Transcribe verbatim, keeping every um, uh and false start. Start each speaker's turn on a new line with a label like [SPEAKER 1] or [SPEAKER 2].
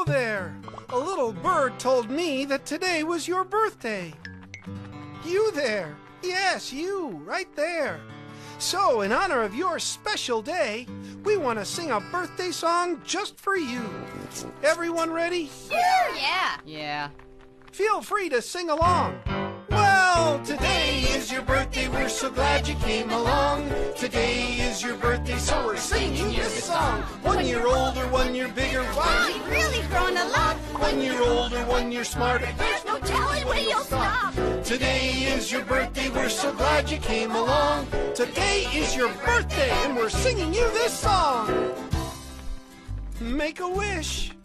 [SPEAKER 1] Hello there! A little bird told me that today was your birthday. You there! Yes, you, right there. So, in honor of your special day, we want to sing a birthday song just for you. Everyone ready?
[SPEAKER 2] Sure! Yeah!
[SPEAKER 3] Yeah.
[SPEAKER 1] Feel free to sing along. Well, today is your birthday, we're so glad you came along. Today is your birthday, so we're singing you this song. One year older, one year bigger,
[SPEAKER 2] Wow, you've really grown a lot.
[SPEAKER 1] one year older, one year smarter.
[SPEAKER 2] There's no telling when you'll stop.
[SPEAKER 1] Today is your birthday, we're so glad you came along. Today is your birthday, and we're singing you this song. Make a wish.